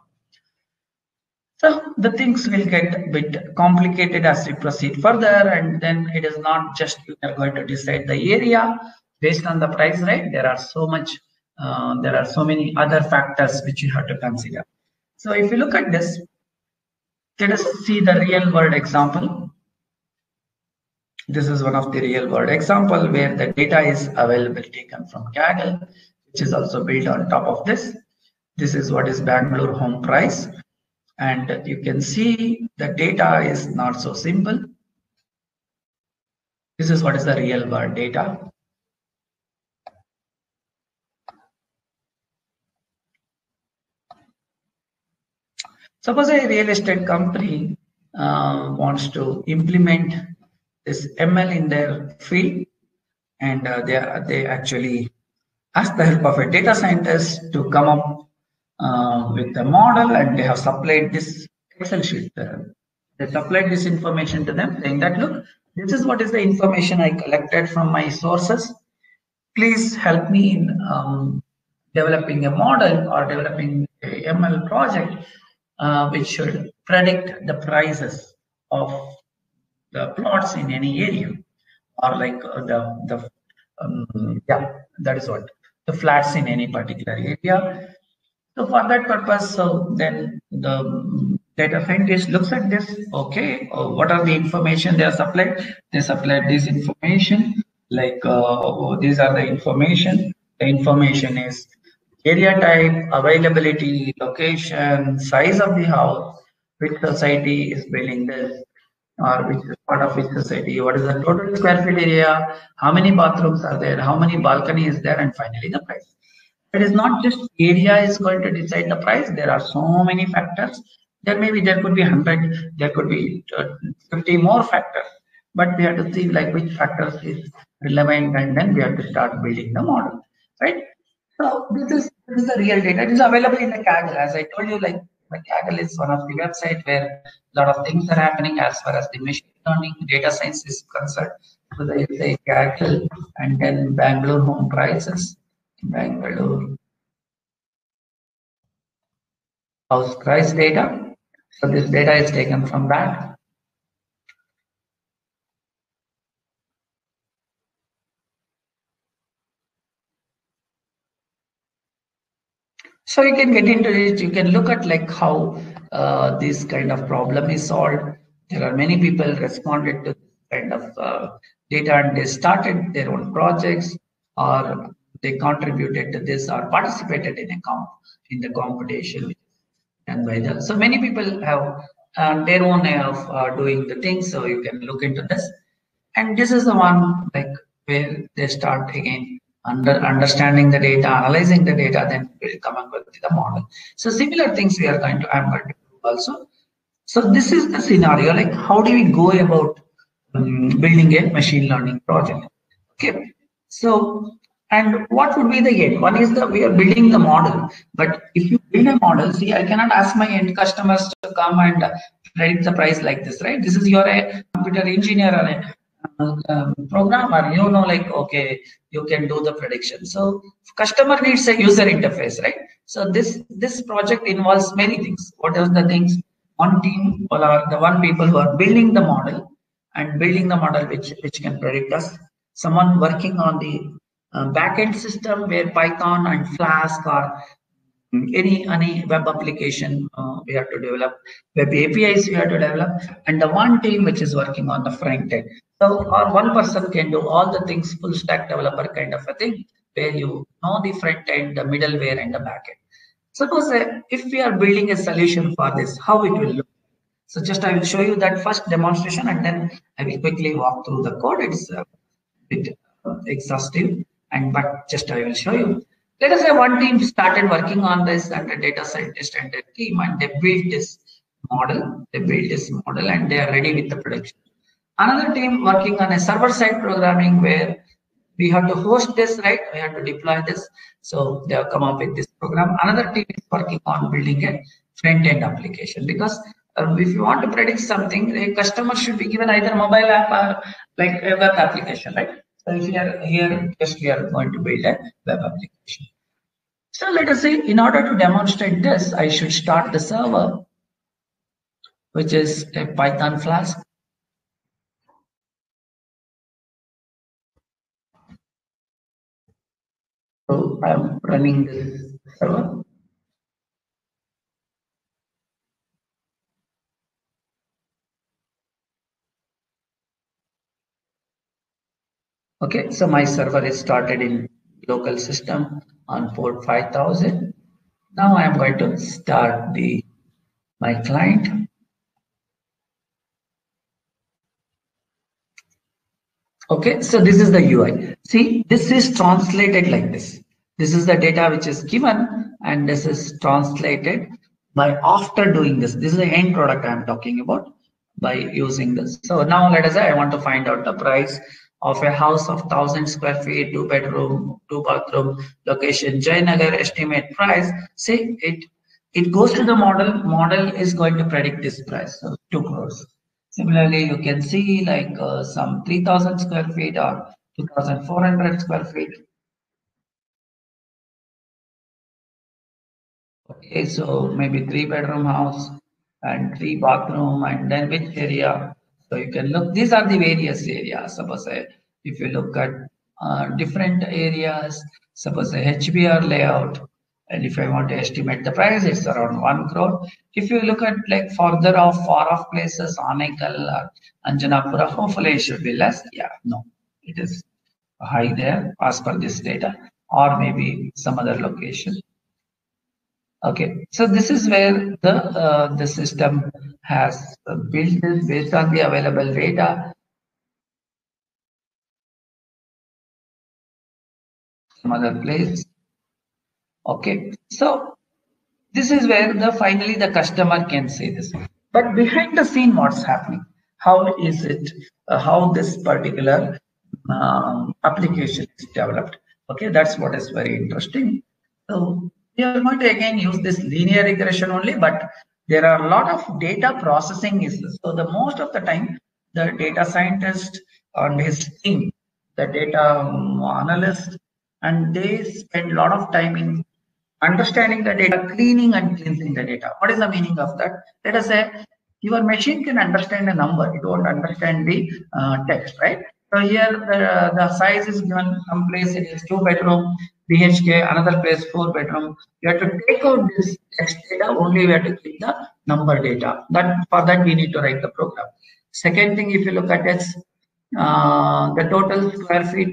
B: So the things will get a bit complicated as we proceed further, and then it is not just you are going to decide the area based on the price, right? There are so many other factors which you have to consider. So if you look at this, let us see the real world example. This is one of the real world example where the data is available taken from Kaggle, which is also built on top of this. This is what is Bangalore home price. And you can see the data is not so simple. This is what is the real world data. Suppose a real estate company wants to implement this ML in their field, and they actually ask the help of a data scientist to come up with the model, and they have supplied this Excel sheet. They supplied this information to them, saying that, look, this is what is the information I collected from my sources. Please help me in developing a model or developing a ML project which should predict the prices of the plots in any area, or like that is what the flats in any particular area. So for that purpose, so then the data scientist looks at this. Okay, what are the information they are supplied? They supplied this information. Like these are the information. The information is area type, availability, location, size of the house, which society is building this, or which is part of which society, what is the total square feet area, how many bathrooms are there, how many balcony is there, and finally the price. It is not just area is going to decide the price. There are so many factors. There could be 100, there could be 50 more factors, but we have to see like which factors is relevant, and then we have to start building the model, right? So this is the real data. It is available in the Kaggle. As I told you, like the Kaggle is one of the website where a lot of things are happening as far as the machine learning, data science is concerned. So they say Kaggle, and then Bangalore home prices, Bangalore house price data. So this data is taken from that. So you can get into it. You can look at like how this kind of problem is solved. There are many people responded to this kind of data, and they started their own projects, or they contributed to this, or participated in the competition. And by the so many people have their own way of doing the things. So you can look into this, and this is the one like where they start again understanding the data, analyzing the data, then we'll come up with the model. So similar things I'm going to do also. So this is the scenario, like how do we go about building a machine learning project? Okay, so and what would be the end? One is that we are building the model, but if you build a model, see, I cannot ask my end customers to come and predict the price like this, right? This is your a computer engineer or a programmer, you know, like, okay, you can do the prediction. So customer needs a user interface, right? So this project involves many things. What are the things? One team or the one people who are building the model and building the model which can predict us. Someone working on the backend system where Python and Flask or any web application we have to develop, web APIs we have to develop, and the one team which is working on the front end. So, or one person can do all the things, full stack developer kind of a thing, where you know the front end, the middleware, and the back end. Suppose if we are building a solution for this, how it will look. So just I will show you that first demonstration and then I will quickly walk through the code. It's a bit exhaustive, and but just I will show you. Let us say one team started working on this, and the data scientist and the team, and they built this model. They built this model, and they are ready with the production. Another team working on a server-side programming where we have to host this, right? We have to deploy this. So they have come up with this program. Another team is working on building a front-end application because if you want to predict something, a customer should be given either mobile app or like a web application, right? So if you are here, just we are going to build a web application. So let us say, in order to demonstrate this, I should start the server, which is a Python Flask. So I am running this server. Okay, so my server is started in local system on port 5000. Now I am going to start my client. Okay, so this is the UI. See, this is translated like this. This is the data which is given, and this is translated by after doing this. This is the end product I'm talking about by using this. So now let us say I want to find out the price of a house of 1,000 square feet, 2 bedroom, 2 bathroom, location Jayanagar, estimate price. See, it goes to the model. Model is going to predict this price, so 2 crores. Similarly, you can see like some 3,000 square feet or 2,400 square feet. Okay, so maybe 3 bedroom house and 3 bathroom, and then which area. So you can look, these are the various areas. Suppose if you look at different areas, suppose a HBR layout, and if I want to estimate the price, it's around 1 crore. If you look at like further off, far off places, Anekal or Anjanapura, hopefully it should be less. Yeah, no, it is high there as per this data, or maybe some other location. Okay, so this is where the system has built this based on the available data. Some other place. Okay, so this is where finally the customer can see this. But behind the scene, what's happening? How is it? How this particular application is developed? Okay, that's what is very interesting. So we are going to again use this linear regression only, but there are a lot of data processing is so the most of the time the data scientist and his team, the data analyst, and they spend a lot of time in understanding the data, cleaning and cleansing the data. What is the meaning of that? Let us say your machine can understand a number, it won't understand the text, right? So here the size is given, some place it is 2 bedroom, BHK, another place 4 bedroom. You have to take out this text data, only we have to keep the number data. That for that we need to write the program. Second thing, if you look at this, the total square feet,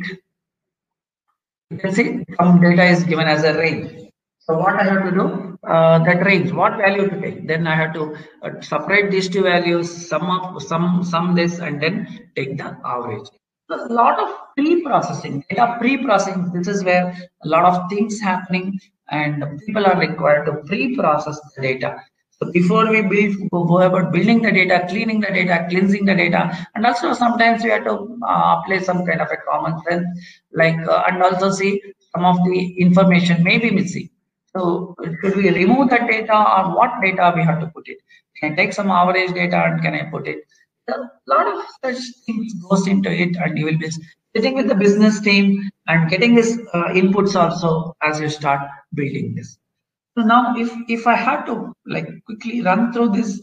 B: you can see some data is given as a range. So what I have to do, that range, what value to take? Then I have to separate these two values, sum up, sum this, and then take the average. So a lot of pre-processing, data pre-processing. This is where a lot of things happening, and people are required to pre-process the data. So before we go about building the data, cleaning the data, cleansing the data, and also sometimes we have to apply some kind of a common sense, like and also see some of the information may be missing. So should we remove that data, or what data we have to put it? Can I take some average data and can I put it? A lot of such things goes into it, and you will be sitting with the business team and getting this inputs also as you start building this. So now, if I had to like quickly run through this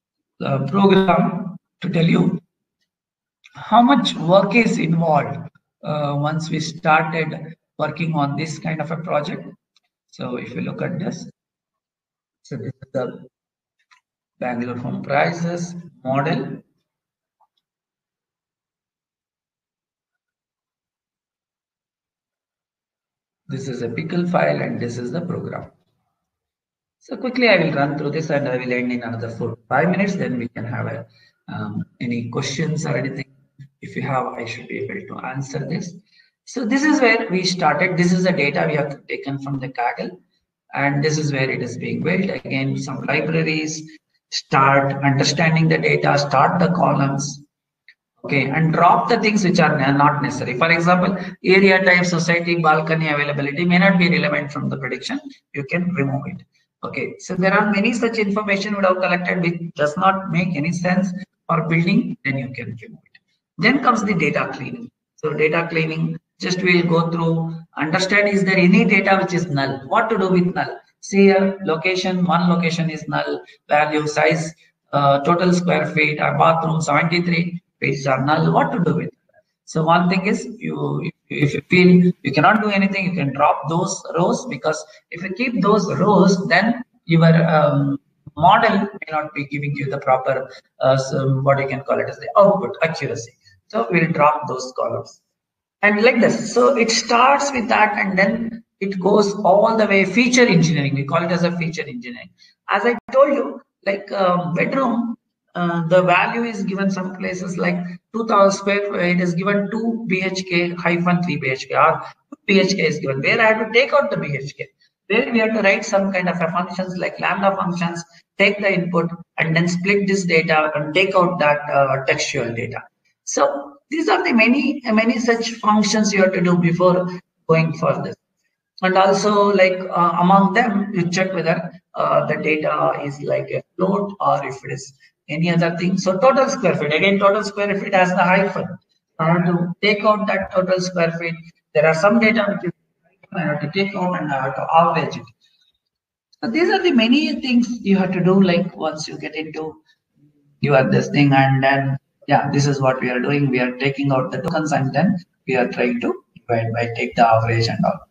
B: program to tell you how much work is involved once we started working on this kind of a project. So if you look at this, so this is the Bangalore home prices model. This is a pickle file and this is the program. So quickly I will run through this and I will end in another 4-5 minutes. Then we can have any questions or anything. If you have, I should be able to answer this. So this is where we started. This is the data we have taken from the Kaggle, and this is where it is being built. Again, some libraries, start understanding the data, start the columns, okay, and drop the things which are not necessary. For example, area type, society, balcony availability may not be relevant from the prediction. You can remove it. Okay, so there are many such information would have collected which does not make any sense for building, then you can remove it. Then comes the data cleaning. So data cleaning, just we'll go through, understand is there any data which is null, what to do with null. See here, location, one location is null, value, size, total square feet, a bathroom 73, which are null, what to do with it. So one thing is, if you feel you cannot do anything, you can drop those rows, because if you keep those rows, then your model may not be giving you the proper what you can call it as the output accuracy. So we'll drop those columns. And like this, so it starts with that, and then it goes all the way feature engineering. We call it as a feature engineering. As I told you, like bedroom, the value is given some places like 2000 square. It is given 2 BHK hyphen 3 BHK, or 2 BHK is given. Where I have to take out the BHK. Where we have to write some kind of a functions like lambda functions, take the input, and then split this data and take out that textual data. So these are the many such functions you have to do before going for this. And also, like among them, you check whether the data is like a float or if it is any other thing. So total square feet, again, total square feet has the hyphen. I have to take out that total square feet. There are some data which I have to take out and I have to average it. So these are the many things you have to do, like once you get into this thing, and then yeah, this is what we are doing. We are taking out the tokens and then we are trying to divide by take the average and all.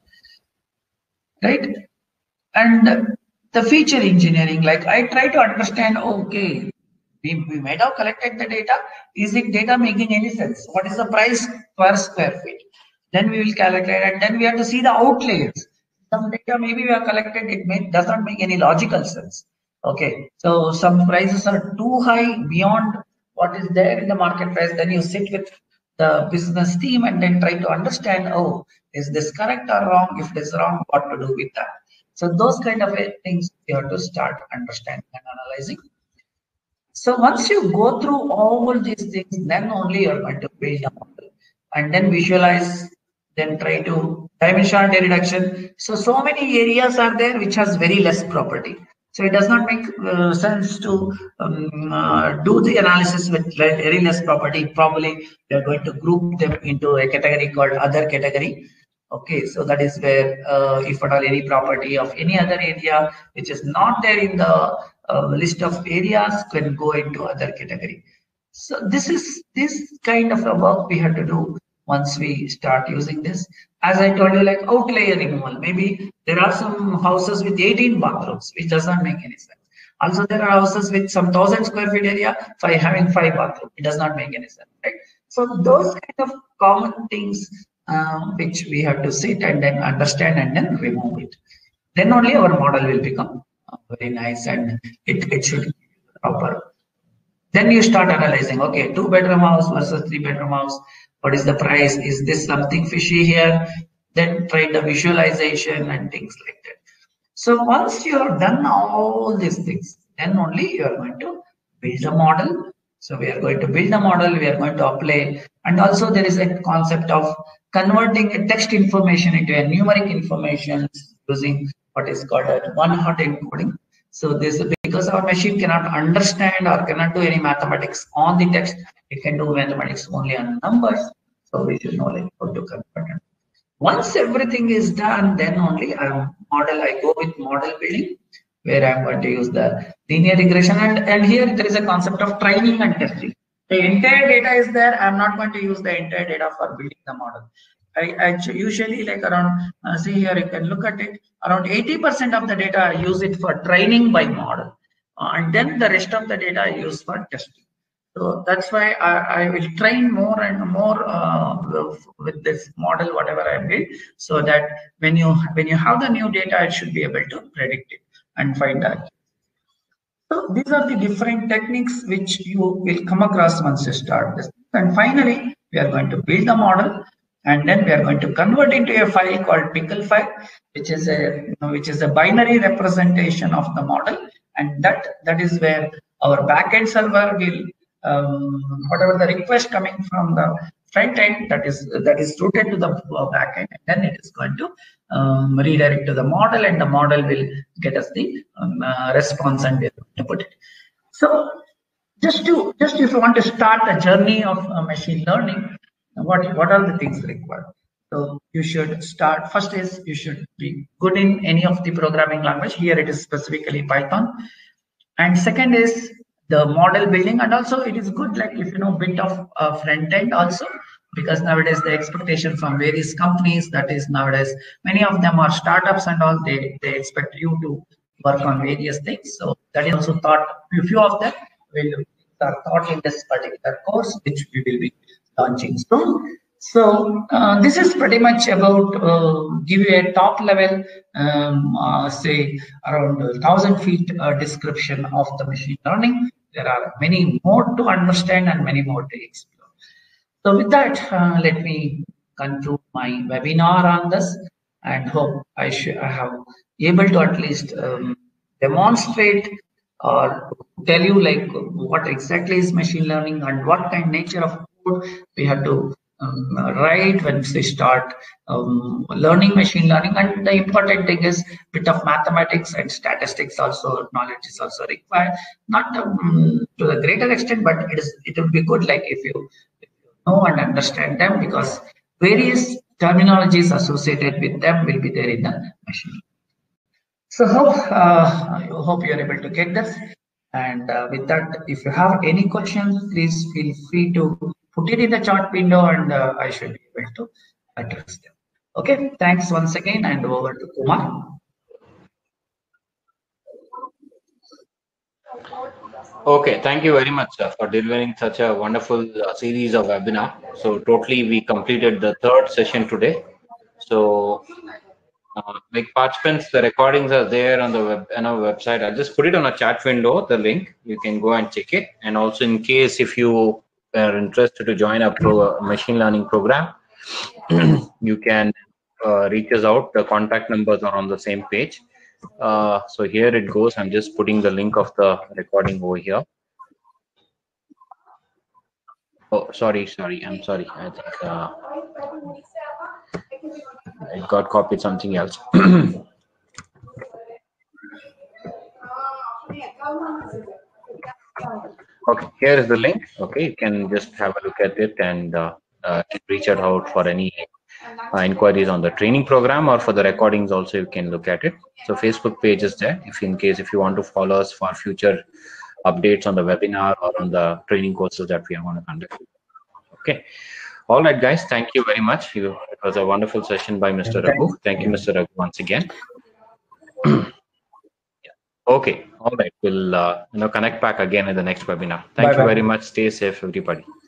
B: Right? And the feature engineering, like I try to understand, okay, we might have collected the data. Is it data making any sense? What is the price per square feet? Then we will calculate, and then we have to see the outliers. Some data maybe we have collected, it does not make any logical sense. Okay, so some prices are too high beyond what is there in the market price. Then you sit with the business team and then try to understand, oh, is this correct or wrong? If it is wrong, what to do with that? So those kind of things you have to start understanding and analyzing. So once you go through all these things, then only you're going to build a model and then visualize, then try to dimensionality reduction. So many areas are there which has very less property. So it does not make sense to do the analysis with very less property. Probably we are going to group them into a category called other category. Okay, so that is where if at all any property of any other area which is not there in the list of areas can go into other category. So this kind of a work we have to do once we start using this. As I told you, like outlier removal. Maybe there are some houses with 18 bathrooms, which does not make any sense. Also, there are houses with some 1,000 square feet area by having 5 bathrooms. It does not make any sense, right? So those kind of common things which we have to sit and then understand and then remove it. Then only our model will become very nice and it should be proper. Then you start analyzing, okay, 2-bedroom house versus 3-bedroom house. What is the price? Is this something fishy here? Then try the visualization and things like that. So once you have done all these things, then only you are going to build a model. So we are going to build a model, we are going to apply. And also there is a concept of converting a text information into a numeric information using what is called a one-hot encoding. So this, because our machine cannot understand or cannot do any mathematics on the text, it can do mathematics only on numbers. So we should know like how to convert it. Once everything is done, then only I go with model building, where I'm going to use the linear regression. And here there is a concept of training and testing. The entire data is there. I'm not going to use the entire data for building the model. I usually like around, see here, you can look at it, around 80% of the data I use it for training by model. And then the rest of the data I use for testing. So that's why I will train more and more with this model, whatever I build, so that when you have the new data, it should be able to predict it. and find out. So these are the different techniques which you will come across once you start this. And finally, we are going to build a model, and then we are going to convert into a file called pickle file, which is a binary representation of the model, and that is where our backend server will whatever the request coming from the front end that is routed to the backend, and then it is going to redirect to the model, and the model will get us the response, and we're going to put it. So just if you want to start a journey of machine learning, what are the things required? So you should start, first is you should be good in any of the programming language. Here it is specifically Python. And second is the model building, and also it is good like if you know bit of front end also, because nowadays the expectation from various companies, that is nowadays many of them are startups and all, they expect you to work on various things. So that is also thought, a few of them are taught in this particular course, which we will be launching soon. So this is pretty much about give you a top level, say around 1,000 feet description of the machine learning. There are many more to understand and many more to explore. So with that, let me conclude my webinar on this, and hope I have able to at least demonstrate or tell you like what exactly is machine learning and what kind of nature of code we have to write when we start learning machine learning. And the important thing is bit of mathematics and statistics also, knowledge is also required, not to the greater extent, but it will be good like if you know and understand them, because various terminologies associated with them will be there in the machine. So I hope you are able to get this. And with that, if you have any questions, please feel free to put it in the chat window, and I should be able to address them. Okay, thanks once again, and over to Kumar.
A: Okay, thank you very much for delivering such a wonderful series of webinar. So totally we completed the third session today. So like participants, the recordings are there on the website. I'll just put it on a chat window, the link. You can go and check it. And also in case if you are interested to join a machine learning program, you can reach us out. The contact numbers are on the same page. So here it goes. I'm just putting the link of the recording over here. Oh, sorry. I'm sorry. I think it got copied something else. Okay, here is the link. Okay, you can just have a look at it and reach out for any inquiries on the training program, or for the recordings also you can look at it. So Facebook page is there if you want to follow us for future updates on the webinar or on the training courses that we are going to conduct. Okay. All right, guys. Thank you very much. It was a wonderful session by Mr. Raghu. Thank you, Mr. Raghu, once again. Okay. All right. We'll connect back again in the next webinar. Thank you very much. Stay safe, everybody.